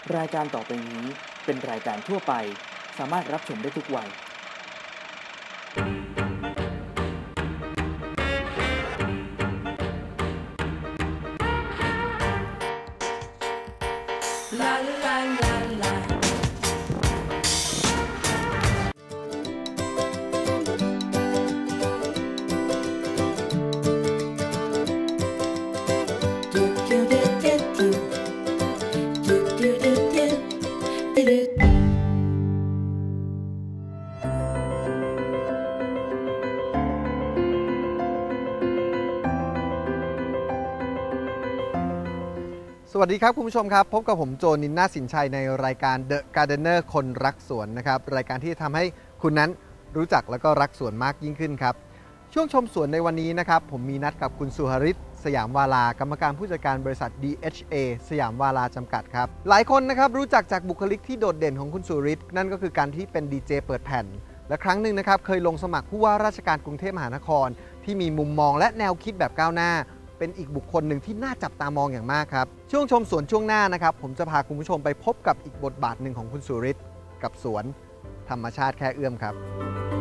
รายการต่อไปนี้เป็นรายการทั่วไปสามารถรับชมได้ทุกวัยสวัสดีครับคุณผู้ชมครับพบกับผมโจนินนาสินชัยในรายการ The Gardener คนรักสวนนะครับรายการที่ทำให้คุณนั้นรู้จักและก็รักสวนมากยิ่งขึ้นครับช่วงชมสวนในวันนี้นะครับผมมีนัดกับคุณสุหฤทธิ์สยามวาลากรรมการผู้จัดการบริษัท DHA สยามวาลาจำกัดครับหลายคนนะครับรู้จักจากบุคลิกที่โดดเด่นของคุณสุฤทธิ์นั่นก็คือการที่เป็นดีเจเปิดแผ่นและครั้งหนึ่งนะครับเคยลงสมัครผู้ว่าราชการกรุงเทพมหานครที่มีมุมมองและแนวคิดแบบก้าวหน้าเป็นอีกบุคคลหนึ่งที่น่าจับตามองอย่างมากครับช่วงชมสวนช่วงหน้านะครับผมจะพาคุณผู้ชมไปพบกับอีกบทบาทหนึ่งของคุณสุฤทธิ์กับสวนธรรมชาติแค่เอื้อมครับ